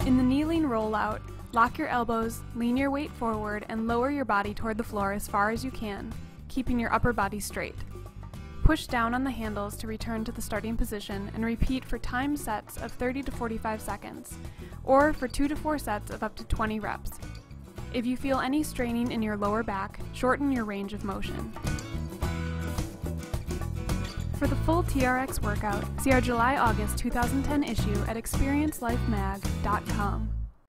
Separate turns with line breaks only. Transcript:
In the kneeling rollout, lock your elbows, lean your weight forward, and lower your body toward the floor as far as you can, keeping your upper body straight. Push down on the handles to return to the starting position and repeat for timed sets of 30 to 45 seconds, or for 2 to 4 sets of up to 20 reps. If you feel any straining in your lower back, shorten your range of motion. For the full TRX workout, see our July-August 2010 issue at experiencelifemag.com.